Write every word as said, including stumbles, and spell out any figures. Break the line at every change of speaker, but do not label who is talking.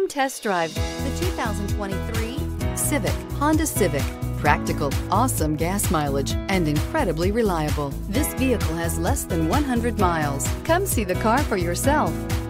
Come test drive the two thousand twenty-three Civic, Honda Civic. Practical, awesome gas mileage, and incredibly reliable. This vehicle has less than one hundred miles. Come see the car for yourself.